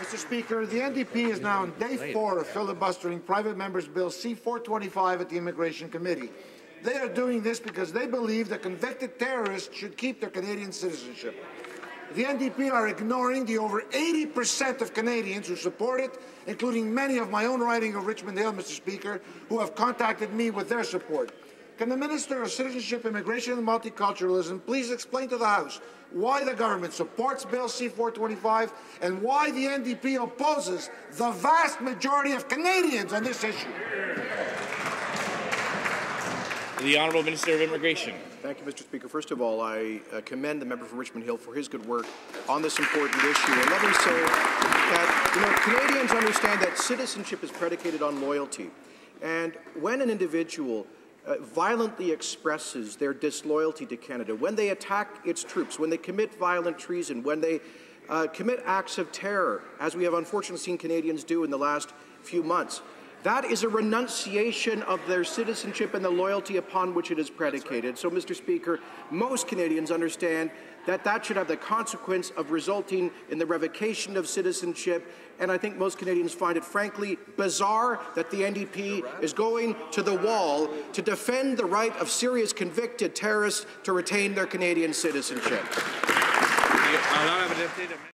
Mr. Speaker, the NDP is now on day 4 of filibustering private members' Bill C-425 at the Immigration Committee. They are doing this because they believe that convicted terrorists should keep their Canadian citizenship. The NDP are ignoring the over 80% of Canadians who support it, including many of my own riding of Richmond Hill, Mr. Speaker, who have contacted me with their support. Can the Minister of Citizenship, Immigration and Multiculturalism please explain to the House why the government supports Bill C-425 and why the NDP opposes the vast majority of Canadians on this issue? The Honourable Minister of Immigration. Thank you, Mr. Speaker. First of all, I commend the member from Richmond Hill for his good work on this important issue. And let me say that Canadians understand that citizenship is predicated on loyalty. And when an individual violently expresses their disloyalty to Canada, when they attack its troops, when they commit violent treason, when they commit acts of terror, as we have unfortunately seen Canadians do in the last few months, that is a renunciation of their citizenship and the loyalty upon which it is predicated. So, Mr. Speaker, most Canadians understand that that should have the consequence of resulting in the revocation of citizenship, and I think most Canadians find it frankly bizarre that the NDP is going to the wall to defend the right of serious convicted terrorists to retain their Canadian citizenship.